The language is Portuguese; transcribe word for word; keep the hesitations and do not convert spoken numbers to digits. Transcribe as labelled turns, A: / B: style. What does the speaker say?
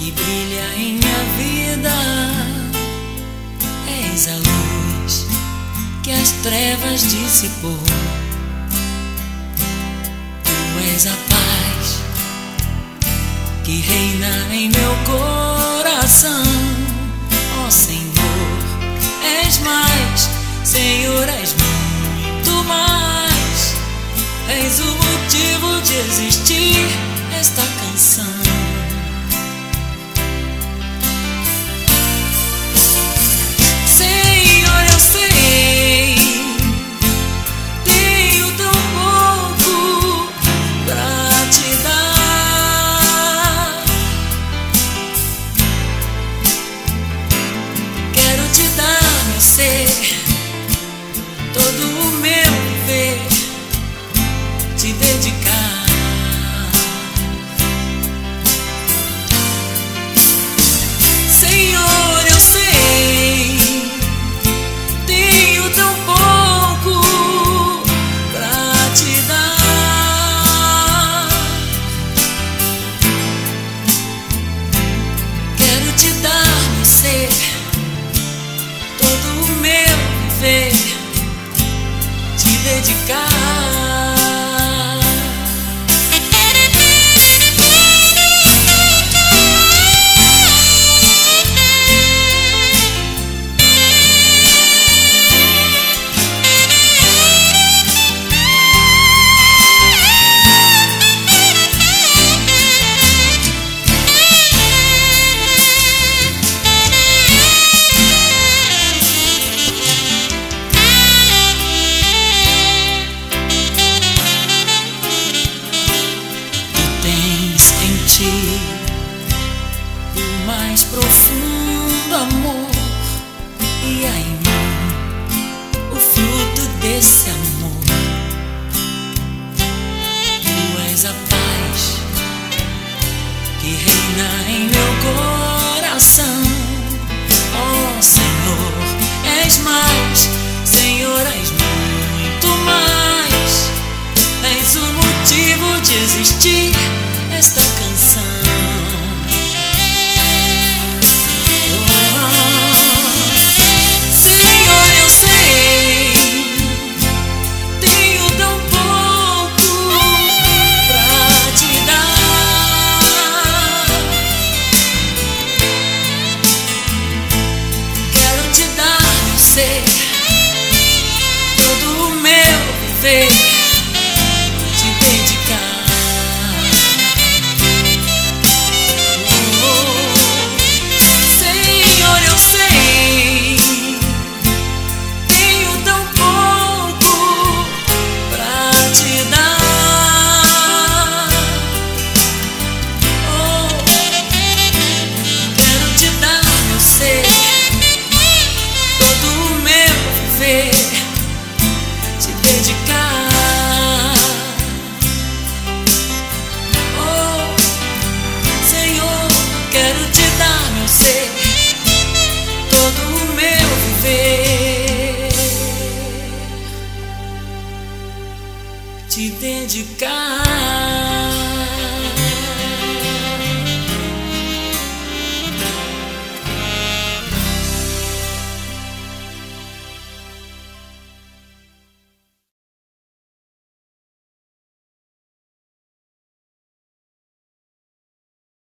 A: que brilha em minha vida. És a luz que as trevas dissipou. Tu és a paz que reina em meu coração. Ó Senhor, és mais, Senhor, és muito mais. És o motivo de existir esta canção. Senhor, eu sei, tenho tão pouco pra te dar. Quero te dar meu ser, todo o meu viver, te dedicar. Senhor, eu sei, tenho tão pouco pra te dar. Quero te dar meu ser, todo o meu viver, te dedicar. O mais profundo amor, e há em mim o fruto desse amor. Tu és a paz que reina em meu coração. Ó Senhor, és mais, Senhor, és muito mais. És o motivo de existir esta canção. Todo o meu viver, te dedicar. Oh, Senhor, eu sei, tenho tão pouco pra te dar. Oh, quero te dar meu ser, todo o meu viver, te dedicar. Oh, Senhor, quero te dar meu ser, todo o meu viver, te dedicar.